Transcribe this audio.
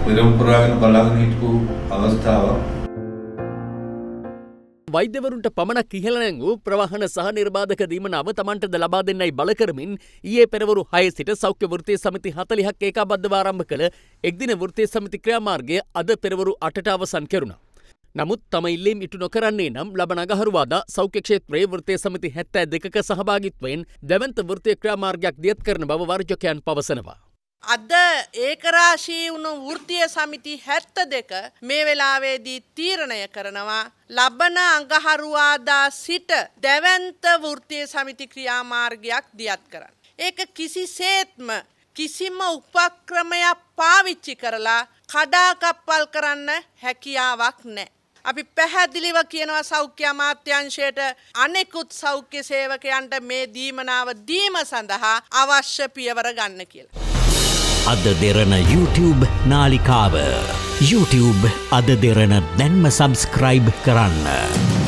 පෙරම්පරාවෙන් බලාගෙන හිටපු අවස්ථාවක්. වෛද්‍යවරුන්ට පමණක් ඉහළ නැංගූ ප්‍රවාහන සහ නිර්බාධක දීමනාව තමන්ටද ලබා දෙන්නයි බල කරමින් ඊයේ පෙරවරු 6 සිට සෞඛ්‍ය වෘත්තීය සමිති 40ක් ඒකාබද්ධව ආරම්භ කළ එක්දින වෘත්තීය සමිති ක්‍රියාමාර්ගය අද පෙරවරු 8ට අවසන් කෙරුණා. නමුත් තම ඉල්ලීම් ඉටු නොකරන්නේ නම් ලබන අගහරුවාදා සෞඛ්‍ය ක්ෂේත්‍රයේ වෘත්තීය සමිති 72ක සහභාගීත්වයෙන් දැවැන්ත වෘත්තීය ක්‍රියාමාර්ගයක් දියත් කරන බව වර්ජකයන් පවසනවා. අද ඒකරාශී වුණු වෘත්තීය සමිති 72 මේ වෙලාවේදී තීරණය කරනවා ලබන අඟහරුවාදා සිට දැවැන්ත වෘත්තීය සමිති ක්‍රියාමාර්ගයක් දියත් කරන්න. ඒක කිසිසේත්ම කිසිම උපක්‍රමයක් පාවිච්චි කරලා කඩාකප්පල් කරන්න හැකියාවක් නැහැ. අපි පැහැදිලිව කියනවා සෞඛ්‍ය අමාත්‍යාංශයට අනෙකුත් සෞඛ්‍ය සේවකයන්ට මේ දීමනාව දීම සඳහා අවශ්‍ය පියවර ගන්න කියලා. අද දෙරන YouTube නාලිකාව YouTube අද දෙරන දැන්ම සබස්ක්‍රයිබ් කරන්න.